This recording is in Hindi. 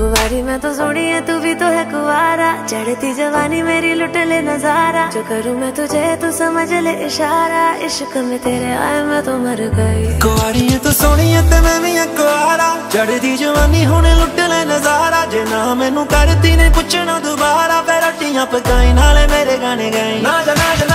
कुंवारी मैं तो सोनी है, तू भी तो है कुंवारा। चढ़ती जवानी मेरी लुट ले नजारा। जो करूँ मैं तुझे तू समझ ले इशारा। इश्क में तेरे आए मैं तो मर गई। कुंवारी है तो सोनी है ते मैं भी कुंवारा। चढ़ती जवानी होने लुट ले नजारा। जे ना मैनू करती ने पुछना दोबारा, फिर रोटियां पकाई नाले मेरे गाने गाई। ना जा